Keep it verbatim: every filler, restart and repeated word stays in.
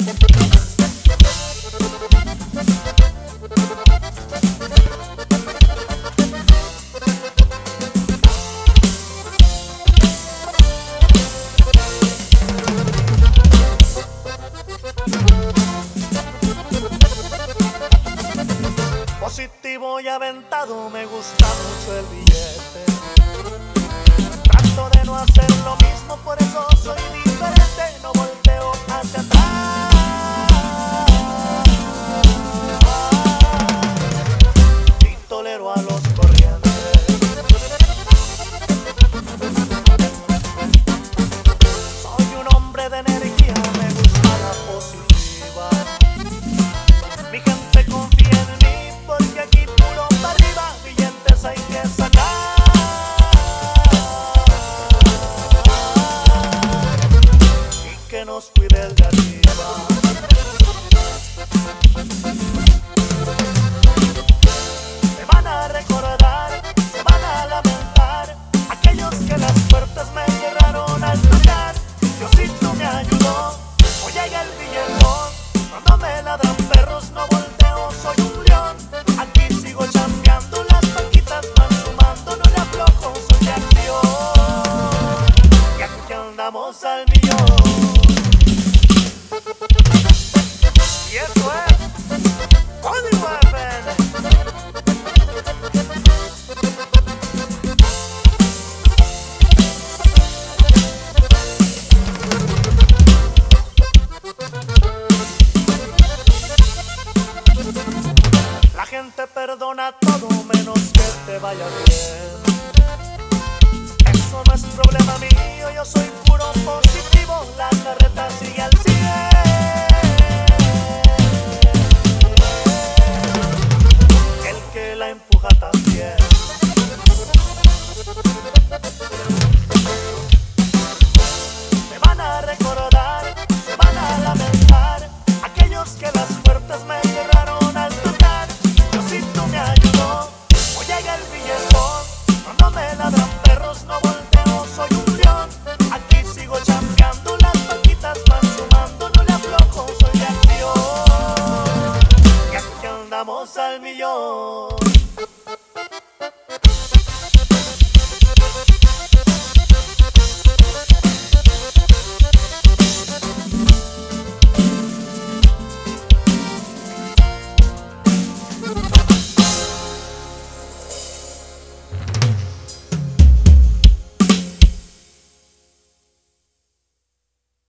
Positivo y aventado, me gusta mucho el billete. Trato de no hacer lo mismo, por eso soy diferente. No volteo hacia atrás y tolero a los corrientes. Soy un hombre de energía, me gusta la positiva. Mi gente confía en mí, porque aquí puro para arriba, billetes hay que sacar. Y que nos cuide el de arriba.